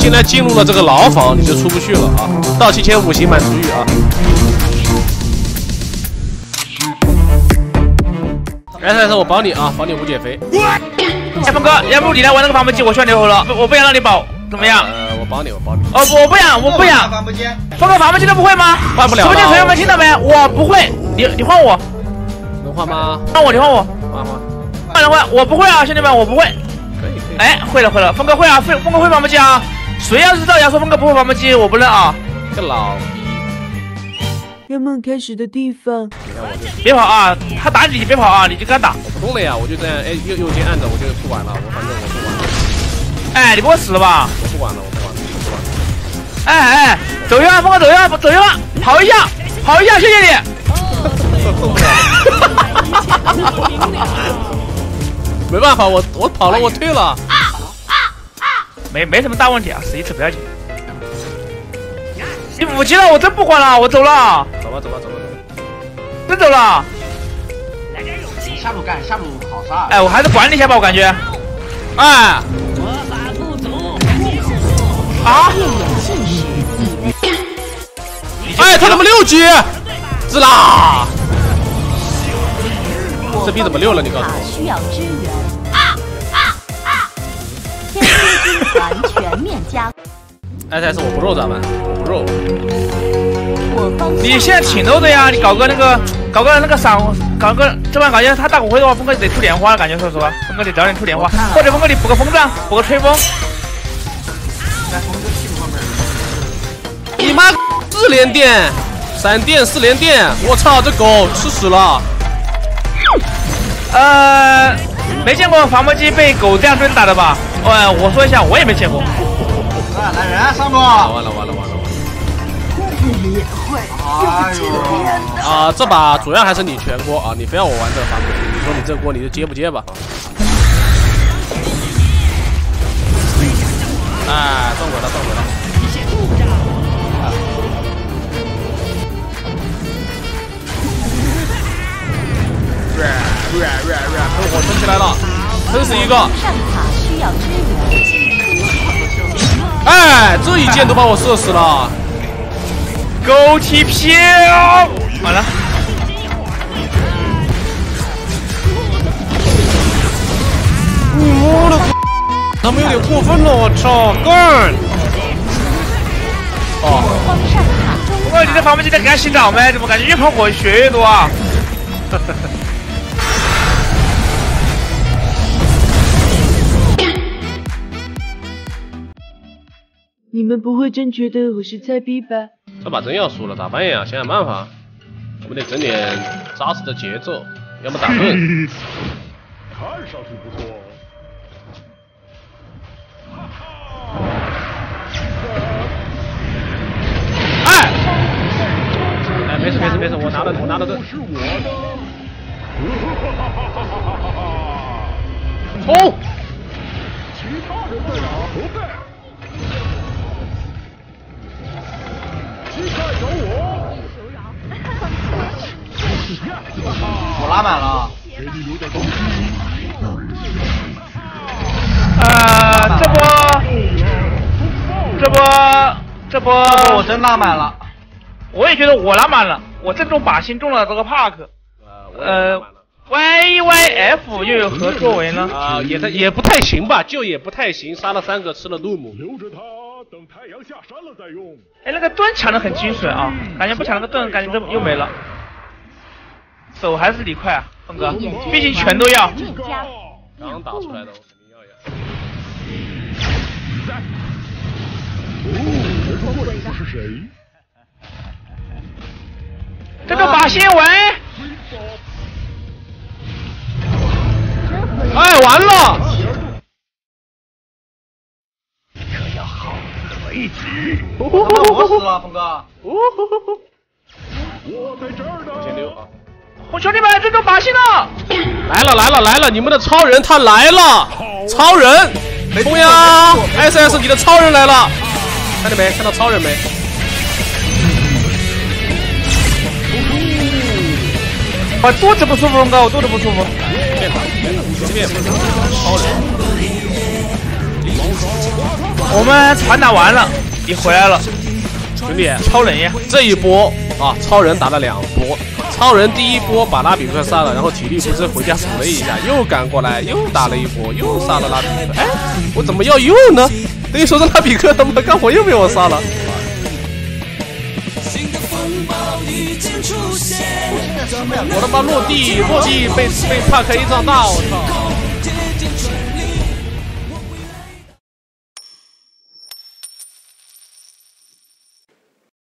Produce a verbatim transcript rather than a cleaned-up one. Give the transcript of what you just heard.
现在进入了这个牢房，你就出不去了啊！到期前五星满足欲啊！来来来，我保你啊，保你无减肥。 哎，峰哥，要不你来玩那个防腐剂，我需要牛头了，我不想让你保，怎么样？ 呃，我保你，我保你。 哦，我不想，我不想。峰哥，防腐剂都不会吗？ 换不了。 直播间朋友们听到没？我不会，你你换我。 能换吗？ 换我，你换我。 换换。 换了换，我不会啊，兄弟们，我不会。 可以可以。 哎，会了会了，峰哥会啊，峰峰哥会防腐剂啊。谁要是造谣说峰哥不会防腐剂，我不认啊。 个老。 人们开始的地方， 别跑啊！他打你，你别跑啊！你就跟他打。 我不动了呀，我就这样，哎，右右键按着，我就不管了，我反正我不管了。 哎，你不会死了吧？ 我不管了，我不管了，我不管了。 哎哎，走右啊，峰哥走右啊，走右啊，跑一下，跑一下，谢谢你。 没办法，我我跑了，我退了。 没没什么大问题啊，死一次不要紧。你五级了，我真不管了，我走了。 走吧，走吧，走吧， 真走了。 下路干，下路好杀。 哎，我还是管你一下吧，我感觉。哎。啊！ 哎，他怎么六级？滋啦！这逼怎么六了？你告诉我。 需要支援。啊啊啊！天蝎军团全面加。 S S 我不肉咋办？我不肉。 你现在挺肉的呀，你搞个那个，搞个那个闪，搞个这帮感觉他大骨灰的话，峰哥得出莲花了，感觉说实话，峰哥得早点出莲花，或者峰哥你补个风杖，补个吹风。 你妈四连电，闪电四连电，我操，这狗吃屎了。 呃，没见过防腐剂被狗这样对着打的吧？呃，我说一下，我也没见过。 来来人上路！ 完了完了完了完了！ 哎呦！ 啊，这把主要还是你全锅啊！你非要我玩这个防腐剂，你说你这锅你就接不接吧？哎，撞鬼了撞鬼了！喷火喷起来了，喷死一个！ 上塔需要支援。 哎，这一箭都把我射死了！ 狗踢飘，完了。 我的，他们有点过分了，我操！干！哦。 不过你这防腐剂在给他洗澡没？怎么感觉越喷火血越多啊？ 你们不会真觉得我是菜逼吧？ 这把真要输了，咋办呀？想想办法，我们得整点扎实的节奏，要么打盾。 看上去不错。 哎！哎，没事没事没事，我拿的我拿的盾。 是我的。 冲！ 其他人在哪？不在。期待找我。 我拉满了。 给你留点东西。 呃，这波，这波，这波， 我真拉满了。 我也觉得我拉满了，我正中靶心中了这个 Park。呃 ，Y Y F 又有何作为呢？ 啊，也也不太行吧，就也不太行，杀了三个，吃了杜姆。 留着它，等太阳下山了再用。 哎，那个盾抢的很精准啊，感觉不抢那个盾，感觉这又没了。手还是你快啊，峰哥，毕竟全都要。 刚打出来的，我肯定要呀。 哦，这双鬼子是谁？ 这个把新闻。 哎，完了！ 可要好得一起。 我死了，峰哥。 我在这儿呢。 我先溜啊！ 兄弟们，这个把戏了！ 来了来了来了！你们的超人他来了！超人，冲呀 ！S S 你的超人来了！看见没？看到超人没？ 我肚子不舒服，峰哥，我肚子不舒服。 变打，这边超人。 我们传达完了，你回来了， 兄弟， 超人呀！ 这一波啊，超人打了两波。超人第一波把拉比克杀了，然后体力不支回家补了一下，又赶过来又打了一波，又杀了拉比克。哎，我怎么要又呢？等于说这拉比克他妈干活又被我杀了。我他妈落地落地被被帕克一张大，我操！